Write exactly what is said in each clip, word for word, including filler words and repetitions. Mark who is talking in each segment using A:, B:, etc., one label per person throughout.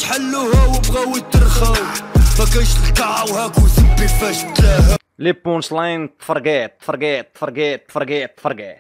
A: حلوها وبغاو يترخاو ما كاينش الكاع وهاكو زبي فاش تلاها.
B: لي بونش لاين تفرقيت تفرقيت تفرقيت تفرقيت تفرقيت.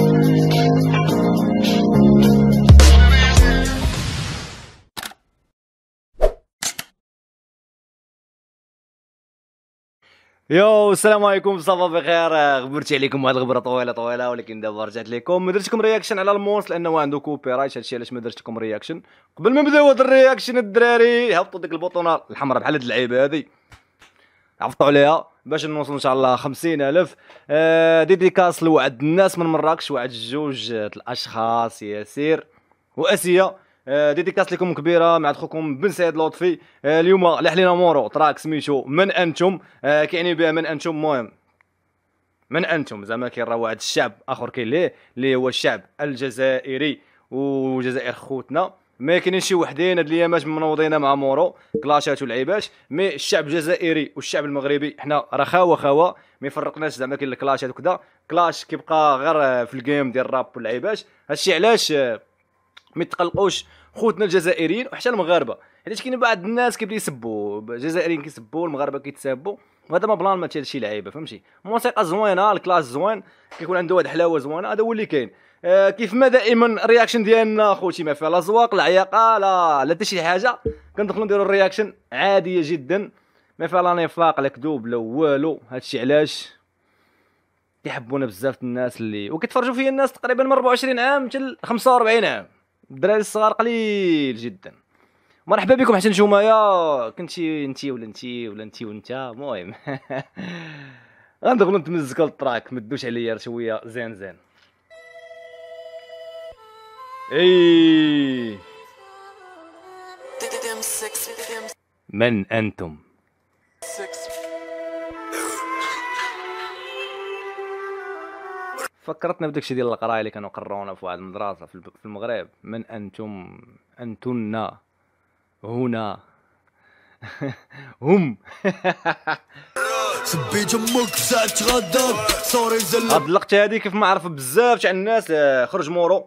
B: يو السلام عليكم، صافا بخير؟ غبرتي عليكم هاد الغبره طويله طويله، ولكن دابا رجعت لكم. ما درتش لكم رياكشن على المونس لانه عنده كوبي رايت، هادشي علاش ما درت لكم رياكشن. قبل ما نبداو هاد الرياكشن الدراري هبطوا ديك البوطونه الحمراء بحال هاد اللعيبه هادي، عفطوا عليها باش نوصل ان شاء الله خمسين الف. آه ديديكاس لواحد الناس من مراكش، واحد جوج الاشخاص، ياسير واسيا. آه ديديكاس لكم كبيره مع خوكم بن سعيد لطفي. آه اليوم لحلينا مورو تراك سميتو من انتم. آه كيعني بها من انتم، المهم من انتم زعما كاين راه واحد الشعب اخر كاين ليه اللي هو الشعب الجزائري، والجزائر خوتنا. ما كاينين شي وحدين هاد الايامات منوضين مع مورو كلاشات ولعيبات، مي الشعب الجزائري والشعب المغربي حنا راه خاوه خاوه، ما يفرقناش. زعما كاين الكلاشات وكذا، كلاش كيبقى غير في الجيم ديال الراب واللعيبات. هادشي علاش ما يتقلقوش خوتنا الجزائريين وحتى المغاربه، حيت كاين بعض الناس كيبداو يسبوا الجزائريين، كيسبوا المغاربه كيتسابوا، وهذا ما بلان ما شي لعيبه، فهمتي؟ موسيقى زوينه، الكلاس زوين، كيكون عنده واحد حلاوه زوينه، هذا هو اللي كاين. آه كيف ما دائما الرياكشن ديالنا خوتي ما فيها لا زواق لا عياقه لا لا حتى شي حاجه، كندخلوا نديروا الرياكشن عاديه جدا، ما فيها لا نفاق لا كذوب لا والو. هادشي علاش كيحبونا بزاف الناس اللي وكيتفرجوا فيا الناس تقريبا من أربعة وعشرين عام حتى خمسة وأربعين عام، الدراري الصغار قليل جدا. مرحبا بكم حتى نتوما، كنتي انتي ولا انتي ولا انتي وانت، المهم غندخلوا نتمزكوا التراك، ما تدوش عليا شويه زين زين. اي من انتم؟ فكرتنا بداكشي ديال القرايه اللي كانوا قرونا في واحد المدرسه في المغرب. من انتم؟ انتن هنا هم
A: سبي جمك ساعة غدا صوري زل.
B: هاد اللقطه هادي كيف ما عرف بزاف تاع الناس، خرج مورو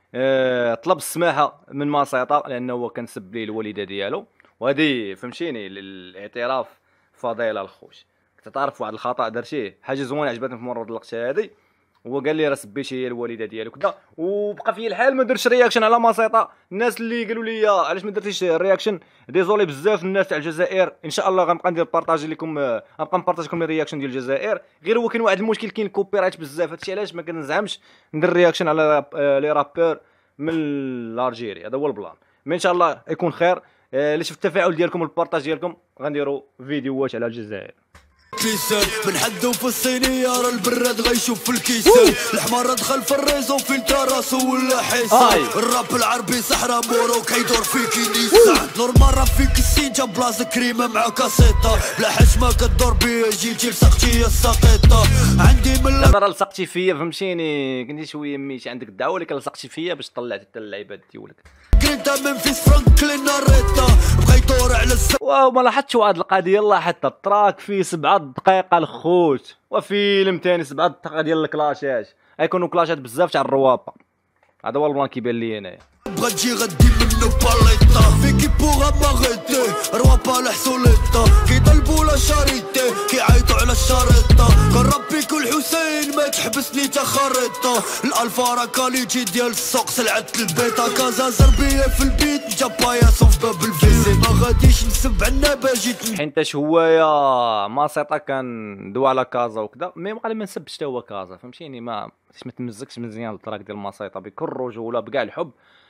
B: اه طلب السماحه من ماسيطه لانه هو كان سب ليه الوالده ديالو، وهادي فهمتيني للاعتراف فضيله الخوش. كنت تعرف واحد الخطا درتيه، حاجه زوينه عجبتني في مورو هاد اللقطه هادي، هو قال لي راه سبيتي هي الوالده ديالو كذا، وبقى في الحال ما درتش رياكشن على ماسيطه. الناس اللي قالوا لي علاش ما درتيش رياكشن، ديزولي بزاف الناس تاع الجزائر، ان شاء الله غنبقى ندير بارطاجي لكم، غنبقى نبارطاجي لكم الرياكشن ديال الجزائر. غير هو كاين واحد المشكل، كاين كوبي رايت بزاف، هادشي علاش ما كنزعمش ندير رياكشن على لي رابور من الجزائر، هذا هو البلان. مي ان شاء الله يكون خير. اللي شفت التفاعل ديالكم والبارطاج ديالكم غنديروا فيديوهات على الجزائر.
A: كيسان من حدو في الصينية راه البراد غيشوف في الكيسان، الحمار دخل في الريزو فين تا راسو ولا حسان. الراب العربي صحرا مورو كيدور فيك نيسان، نورمال راه فيك السين جا بلاصة كريمة مع كاسيطة، بلا حشمة كدور بيا جيتي لصقتي يا الساقيطة. عندي من
B: انا راه لصقتي فيا فهمتيني، كنتي شويه ميتي عندك الدعوه اللي لصقتي فيا باش طلعتي حتى اللعيبات ديالك.
A: كريتا من فيس فرانكلين ريتا بغا يدور على الس.
B: واو ما لاحظتش واحد القضيه، الله حتى التراك فيه سبعة دقائق الخوت، وفيلم ثاني سبعة دقائق ديال الكلاشات، غيكونوا كلاشات بزاف تاع الروابه. هذا هو البلان كيبان لي انايا.
A: بغا تجي غدي منو باليطا فيكي بوغا ماغيتي روابا لحسوليطا، كيطلبوا لا شاريتي كيعيطوا على الشريطه. كان ربيك والحسين ما تحبسني تا خريطه، الالفا راه كاليتي ديال السوق سلعه البيتا. كازا زربيه في البيت جا باياسو في باب الفيزي، ما غاديش نسب عنابه جيت
B: حيتاش هوايا ماسيطا كان دوا على كازا وكذا، مي قال ما نسبش حتى هو كازا، فهمتيني؟ ما ما تمزكش مزيان التراك ديال ماسيطا بكل رجوله بكاع الحب.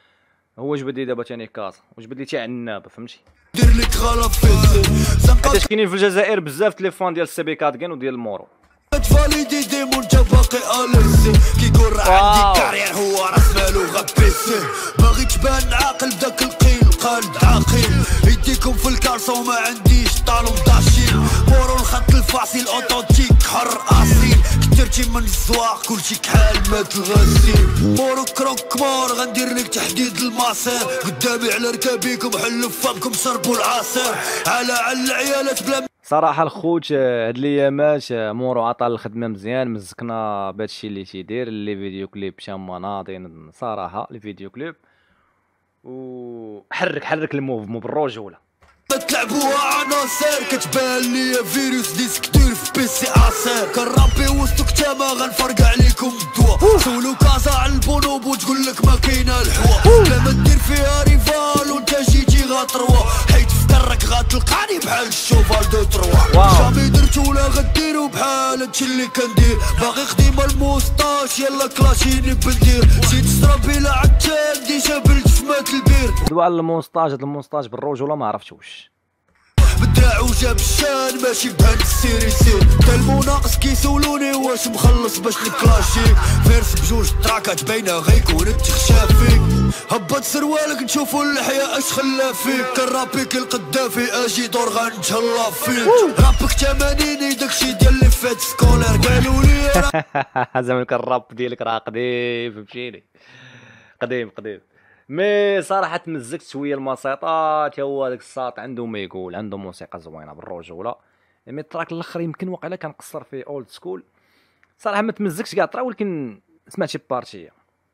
B: هو جبد لي دابا ثاني كازا وجبد لي تاع عنابه، فهمتي؟
A: دير لك غلا فيزي
B: حيتاش كاينين في الجزائر بزاف تليفون ديال السي بي كاتكين وديال المورو.
A: فاليدي ديمون جا باقي اليسي كيقول راه عندي كارير هو راس مالو غبيسي. باغي تبان عاقل بداك القيل قالب عاقل، يديكم في الكارصه وما عنديش طالون داشين. مورو الخط الفاصل اوتوتيك حر اصيل، كثرتي من الزواق كلشي كحال مات الغسيل. مورو كروك مور غندير لك تحديد المصير، قدامي على ركابيكم حلوا فمكم شربوا العصير، على على العيالات بلا.
B: صراحه الخوت هاد الايامات مورو عطى الخدمه مزيان، مزكنا بهادشي اللي تيدير. لي فيديو كليب شامه ناضين صراحه، لي فيديو كليب وحرك حرك الموف مو بالرجوله.
A: تلعبوها عناصر كتبان ليا فيروس ديسكتور في بيسي عصير. كنربي وسطك تما غنفرق عليكم الدوا. سولو كازا على البونوب وتقول لك ما كاينه الحوا. بلا ما دير فيها ريفال وانت جيتي غاتروا. حيت في درك غتلقاني بحال الشوفال دو تروا. جامي درت ولا غديرو بحال هادشي اللي كندير. باغي خديمه الموسطاش يلا كلاشيني بندير. جيت تشرب بلا عتاب ديجا بلت في مات البير.
B: دوا على المونستاج. هاد المونستاج بالرجوله ما عرفتوش.
A: بدراع وجاب الشان ماشي بهاد السيري سير. تا المناقص كيسولوني واش مخلص باش نكلاشي. فيرس بجوج تراكات باينه غيكون التخشى فيك. هبط سروالك نشوفو اللحية اش خلا فيك. كنرابيك القدافي اجي دور غنتهلا فيك. رابك تمانيني داكشي ديال لي فات سكولير قالولي.
B: زعما الراب ديالك راه قديم فهمتيني. قديم قديم. مي صراحه تمزكت شويه المسيطه. تا هو داك الساط عنده ما يقول. عنده موسيقى زوينه بالرجوله. مي التراك الاخر يمكن واقيلا كنقصر فيه اولد سكول. صراحه ما تمزكش كاع التراك ولكن سمعت شي بارتيه.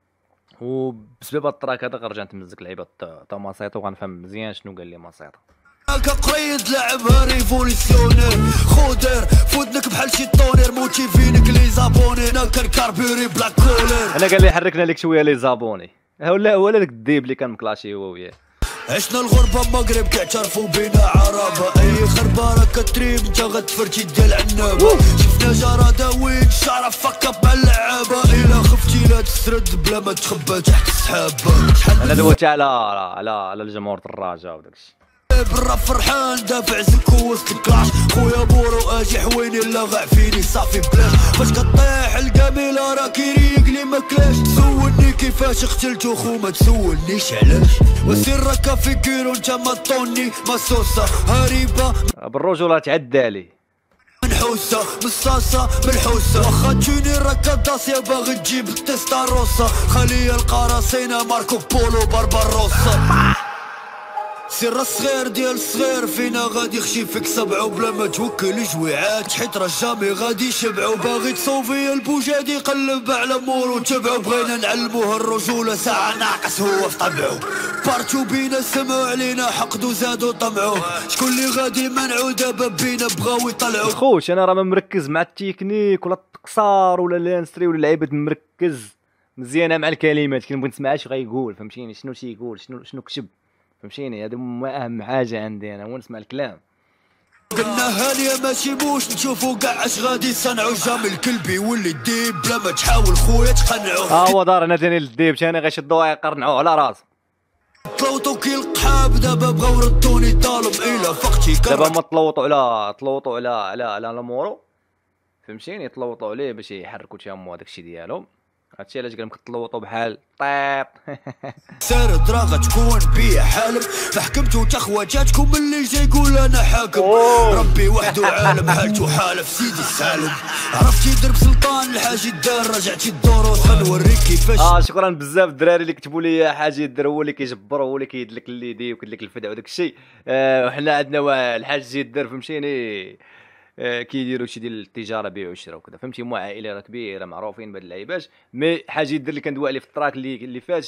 B: وبسبب التراك هذا غنرجع نتمزك لعيبه تا مسيطه وغنفهم مزيان شنو قال لي مسيطه.
A: كقريد لعبها ريفوليسيونير. خودر فودنك بحال شي طونير. موتيفينك لي زابوني. انا كنكاربيري بلاك كولر.
B: انا قال لي حركنا لك شويه لي زابوني. ولا ولا داك الديب اللي كان مكلاشي هو وياه.
A: عشنا الغربة المغرب كيعترفوا بينا عربة. اي خربانة كتريم انت غتفرتي ديال عنابة. شفنا جرادة وين شعرة فكا مع اللعابة. الا خفتي لا تسرد بلا ما تخبى تحت السحابة.
B: انا دويت على على على الجمهور الدراجة وداكشي.
A: برا فرحان دافع زكو وسط الكلاش. خويا بورو اجي حويني لا غاع فيني صافي بلاش. فاش كطيح القميلة راه كيريق لي ماكلاش. تسولني كيفاش قتلتو خو ما تسولنيش علاش. وسير راكا في كيرو انت ما طوني ما صوصة هريبة.
B: بالرجولة تعدالي
A: منحوسة مصاصة ملحوسة. واخا تجيني راكا داسيا باغي تجيب التستاروسا. خليا القراصينة ماركو بولو بارباروسا. سير الصغير ديال الصغير فينا غادي يخشي فيك سبعو بلا ما توكل جويعات. حيت راه جامي غادي يشبعو. باغي تصوفي البوجادي قلب على مورو تبعو. بغينا نعلموه الرجولة ساعة ناقص هو في طبعو. بارتو بينا سمعو علينا حقدو زادو طمعو. شكون اللي غادي يمنعو دابا بينا بغاو يطلعو.
B: خوش انا راه ما مركز مع التكنيك ولا التقصار ولا الانستري ولا اللعيبه. مركز مزيانه مع الكلمات. كنبغي نسمع اش غايقول فهمتيني. شنو تيقول شنو شنو كتب فهمتيني. هذا اهم حاجه عندي انا هو نسمع الكلام.
A: قلنا هانيه ماشي موش نشوفو كاع اش غادي يصنعو. جامي الكلبي يولي الديب بلا ما تحاول خويا تقنعو.
B: ها هو دار انا ثاني للديب ثاني غيشدوها يقرنعوه على راسه.
A: طلوطو كي القحاب دابا بغاو ردوني طالب. الا فقتي
B: دابا ما طلوطوا على طلوطوا على على على المورو فهمتيني. طلوطوا عليه باش يحركوا تيامو هذاك الشيء ديالهم. هادشي علاش قال لك تلوطوا بحال طيب.
A: سير دراغه تكون بيا حالم. فحكمتو تا خواتاتكم اللي جاي يقول انا حاكم. ربي وحده عالم حالته حالف سيدي السالم. عرفتي درب سلطان الحاج الدار رجعتي الدروس. غنوريك كيفاش.
B: اه شكرا بزاف الدراري اللي كتبوا لي حاجه يدير. هو اللي كيجبر هو اللي كيدلك اللي يدي وكيدلك الفدع وداك الشيء. آه وحنا عندنا الحاج يدير فهمتيني. آه كيديروا شي ديال التجاره بيع وشراء وكذا فهمتي. مو عائله راه كبيره معروفين بهاد اللعيبات. مي حاجه يدير اللي كندوي عليه في التراك اللي اللي فات.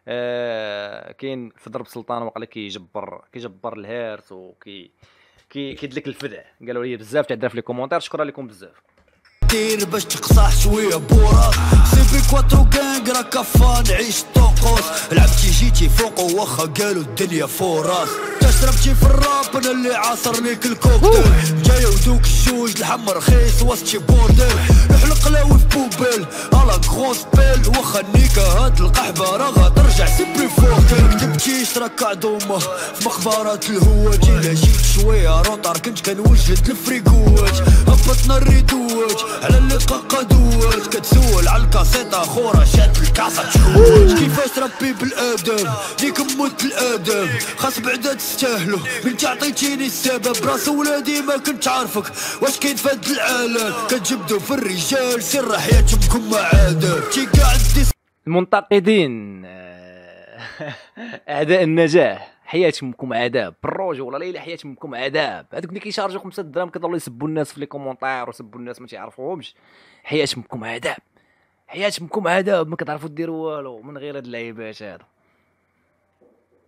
B: آه كاين في ضرب سلطان وقال لك كيجبر كيجبر الهارت وكي كي كيدلك الفدع. قالوا لي بزاف تعذر في لي كومونتير. شكرا لكم بزاف.
A: دير باش تقصح شويه بوراك. سيبي كواترو كانغ راه كفا نعيش طوقوس. لعبتي جيتي فوق واخا قالوا الدنيا فوراس. تشربتي في الراب انا اللي عاصر ليك الكوكتيل. جاي ودوك الجوج الحم رخيص وسط شي بورديل. نحلق لاوي في بوبيل على كروس بيل. واخا النيكا هاد القحبه راه غترجع سيبري فوكل. كتبتيش راك عدومه في مخبرات الهواج. الا جيت شويه روطار كنت كنوجد الفريكوات. هبطنا الريدوات على اللي قادوات. كتسول على الكاسيطه خورا شات الكاسه تشوت. كيفاش ربي بالادب ليك موت الادب. خاص بعدا تستاهلو من تعطيتيني السبب. راس ولادي ما كنت عارفك واش كاين فهاد العالم. كتجبدو في الرجال سر حياتكم معادب. تي قاعد
B: المنتقدين اعداء النجاح حياتكم عذاب. بالروج ولا ليلى حياتكم عذاب. هذوك اللي كيشارجوا خمسة دراهم كيضلوا يسبوا الناس في لي كومونتير ويسبوا الناس ما تعرفوهمش. حياتكم عذاب حياتكم عذاب. ما كتعرفوا ديروا والو من غير هاد اللعيبات هادو.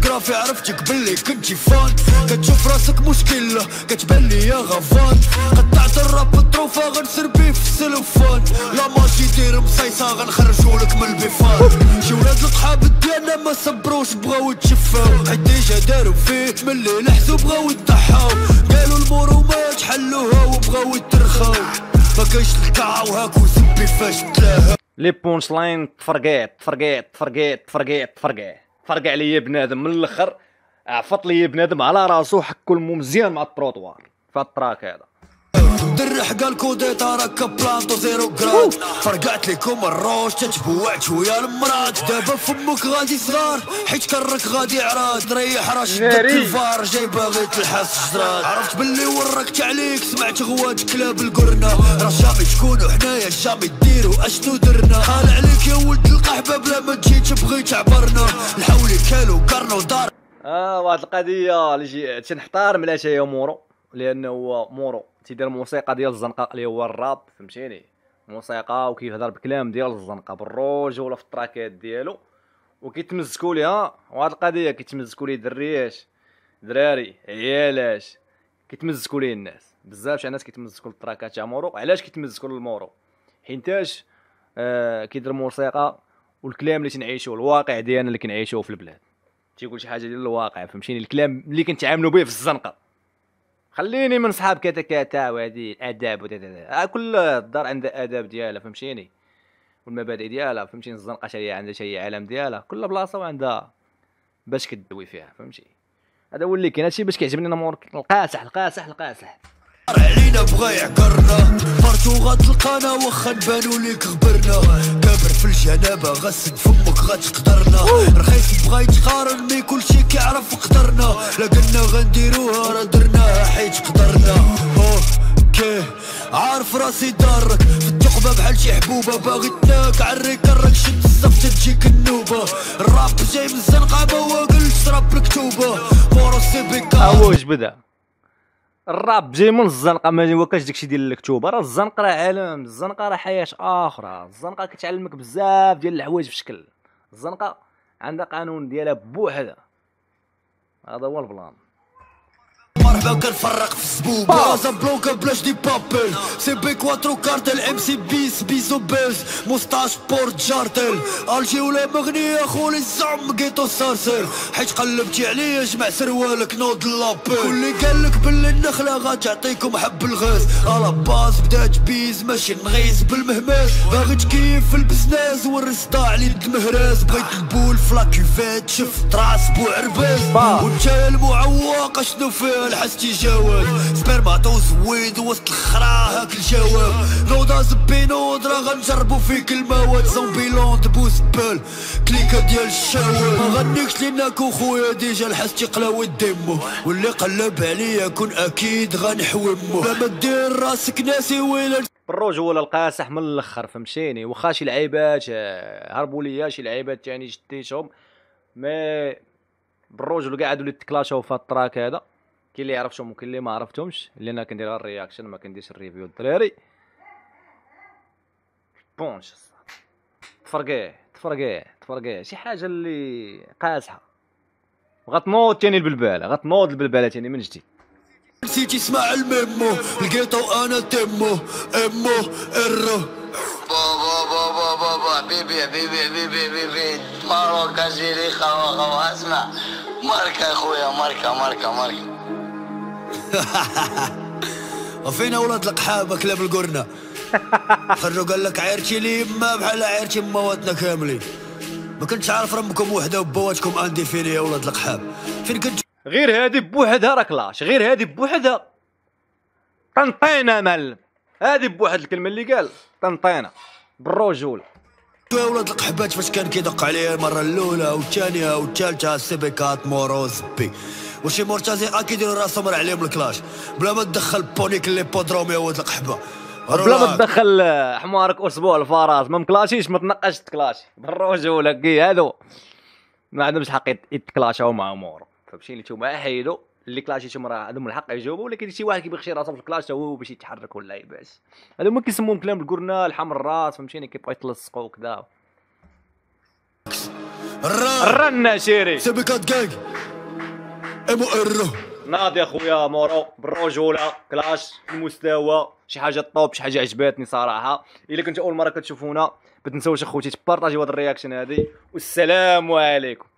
A: جرافي عرفتك باللي كنتي فان، كتشوف راسك مشكلة كتبان لي يا غفان، قطعت الراب بالطروفة غنسر بيه في السلوفان، لا ماشي دير مصيصة غنخرجولك من البيفان، شي ولاد القحاب ديالنا ما صبروش بغاو يتشفاو، حيت ديجا دارو فيه ملي لحسو بغاو يضحاو، قالوا المورومات حلوها وبغاو يترخاو، ما كاينش الكاع وهاكو زبي فاش تلاها.
B: لي بونش لاين تفرقيت تفرقيت تفرقيت تفرقيت تفرقع فرقع ليا بنادم من الاخر، عفط ليا بنادم على راسو حكو المو مزيان مع التروطوار في التراك هذا.
A: درح قال كوديتا راك بلانطو زيرو جراد، فرقعت ليكم الروش تتبوعت شويه المراد، دابا فمك غادي صغار حيت كرك غادي عراض، ريح راه شدك الفار جاي باغي تلحس جراد، عرفت باللي وركت عليك سمعت غوات كلاب القرنه، راه جامي تكونوا حنايا جامي ديروا اشنو درنا، خال عليك يا ولد القحبه بلا ما تجي تبغي تعبرنا، الحولي كالو كارنو دار.
B: اه واحد القضيه اللي جي تنحتار ملاتها يا مورو، لانه هو مورو تيدير موسيقى ديال الزنقه اللي هو الراب، فهمتيني، موسيقى وكيهضر بكلام ديال الزنقه بالرجوله في التراكات ديالو، وكيتمزكوا ليها وهاد القضيه كيتمزكوا ليه درياش دراري عيالاش، كيتمزكوا ليه الناس بزاف، شي ناس كيتمزكوا للتراكات تاع مورو. علاش كيتمزكوا للمورو؟ حيتاش آه كيدير موسيقى والكلام اللي تنعيشوه الواقع ديالنا اللي كنعيشوه في البلاد، تيقول شي حاجه ديال الواقع، فهمتيني، الكلام اللي كنتعاملوا به في الزنقه. خليني من صحاب كاتا كاتا وهادي الاداب وتاتا، كل الدار عندها اداب ديالها، فهمتيني، والمبادئ ديالها، فهمتيني، الزنقه شي عندها شي عالم ديالها، كل بلاصه وعندها باش كدوي فيها، فهمتي. هذا هو اللي كاين، هادشي باش كيعجبني انا مور القاسح القاسح القاسح
A: علينا بغا يعكرنا، فرتو غتلقانا واخا نبانو ليك غبرنا، كابر في الجنابه غسد فمك غتقدرنا، رخيص بغا يتقارن مي كلشي كيعرف قدرنا، لا قلنا غنديروها راه درناها حيت قدرنا. اوكي عارف راسي دارك في الثقبه بحال شي حبوبه، باغي تناك عري كرك شد الصفت تجيك النوبه، الراب جاي من الزنقه بواقل شرب الكتوبه، مورو سي بيكا
B: اوج بدا الراب جاي من الزنقه، ما واكاش داكشي ديال الكتوبه، راه الزنقه راه عالم، الزنقه راه حياه اخرى، الزنقه كتعلمك بزاف ديال الحوايج في شكل، الزنقه عندها قانون ديالها بوحدها، هذا هو البلان.
A: مرحبا كنفرق في السبوبة رازا بلوكا بلاش دي بابل، سي بي كواترو كارتل ام سي بيس بيزو بيز موستاش بورت جارتل، الجي ولا مغنية خولي الزعم قيتو سارسل، حيت قلبتي عليا جمع سروالك نوض لابيل، كلي قالك باللي النخلة غتعطيكم حب الغاز، على باز بدات بيز ماشي نغيز بالمهماز، باغي تكيف في البزناز وري صداع لي مهراز، بغيت نبول فلاكيفات شفت راس بو عرباز، وانت المعوق اشنو فيه الحس تجاوز، سبرماتو زويد وسط الخرا هاك الجواب، نوضا زبينود راه غنجربو فيك المواد، زومبي لوند بوسبل كليكا ديال الشاوال، ما غنيكش ليناكو خويا ديجا الحس تيقلاو الدمو، واللي قلب عليا كون اكيد غنحومو، لما دير راسك ناسي ويلا
B: بالرجوله القاسح من الاخر، فهمتيني، واخا شي لعيبات هربوا ليا شي لعيبات ثاني شديتهم، مي بالرجل قاعدوا اللي تكلاشاو في التراك هذا، كاين اللي عرفتهم وكاين اللي ما عرفتهمش، اللي انا كندير غير الرياكشن ما كنديرش الريفيو الدراري. بونش تفرقيه تفرقيه تفرقيه شي حاجه اللي قاسحه، غتنوض ثاني البلباله، غتنوض البلباله ثاني من جديد.
A: نسيتي اسمع الميمو لقيتو انا تمو امو ارو
C: بابا بابا بابا بيبي بيبي بيبي بيبي ماروكا جيلي خوا خوا اسمع ماركا يا خويا ماركا ماركا ماركا.
A: وفينا ولاد القحابه كلاب القرنه، خرجوا قال لك عيرتي لي ما بحال عيرتي مواتنا كاملين، ما كنتش عارف ربكم وحده وبواتكم اندي فيني يا ولاد القحاب، فين كنت
B: غير هادي بوحدها راه كلاش، غير هادي بوحدها طنطينا مال، هادي بواحد الكلمه اللي قال طنطينا بالرجول.
A: يا ولاد القحبات فاش كان كيدق عليا المره الاولى والثانيه والثالثه السيبيكات موروزبي وشي مرتزي اكيد يديروا راسهم راه عليهم الكلاش، بلا ما تدخل بونيك اللي بودروم يا ولاد القحبه،
B: بلا ما تدخل حمارك اسبوع الفراس، ما مكلاشيش ما تنقاش تكلاشي بالرجوله، كي هادو ما عندهمش حق يتكلاشاو مع مورو، فمشي نتوما حيدوا اللي كلاشيتهم راه عندهم الحق يجاوبوا، ولكن شي واحد كيبغي يخشي راسو في الكلاش هو باش يتحرك ولا يباس، هادو هما كيسموهم كلام القرنه الحمر الراس، فهمتيني، كيبغيو يتلصقوا وكذا. الرن شيري
A: سيبيكات جانج ام ار
B: ناضي اخويا مورو بالرجوله كلاش المستوى شي حاجه طوب شي حاجه عجباتني صراحه. الا كنتو اول مره كتشوفونا ما تنساوش اخوتي تبارطاجيو هاد الرياكشن هادي والسلام عليكم.